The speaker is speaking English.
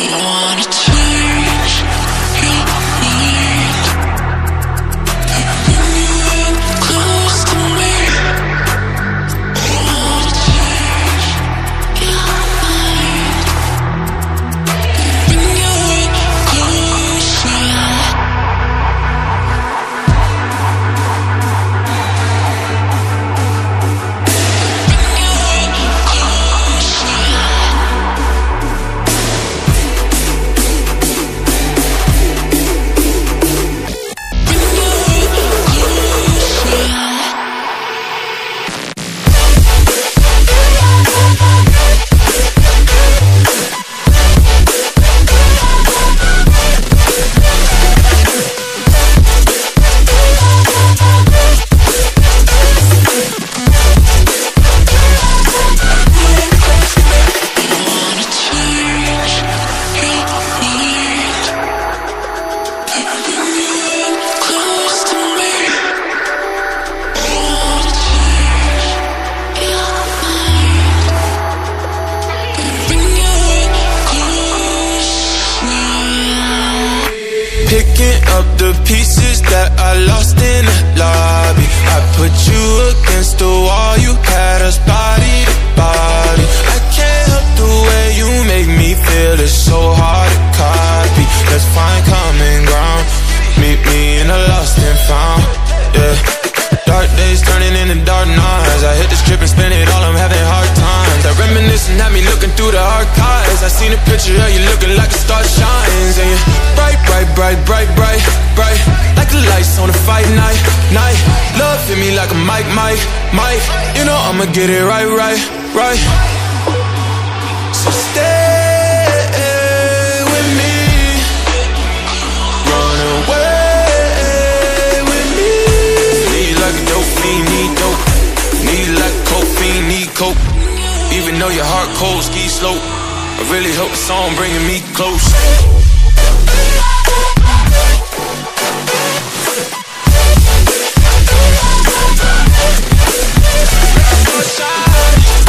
wanna change your mind, bring you in close to me. Wanna change your mind, bring you in closer. Picking up the pieces that I lost in the lobby. I put you against the wall, you had us body to body. I can't help the way you make me feel, it's so hard to copy. Let's find common ground, meet me in the lost and found, yeah. Dark days turning into dark nights. I hit the strip and spend it all, I'm having hard times. That reminiscing had me looking through the archives. I seen a picture of you looking like a star shines. And you're bright, bright, bright, bright, bright, bright, like the lights on a fight night, night. Love hit me like a mic, mic, mic. You know I'ma get it right, right, right. So stay with me, run away with me. Need like a dope fiend, need dope. Need like a coke fiend, need coke. Even though your heart cold, ski slope, I really hope the song bringing me close. Shine.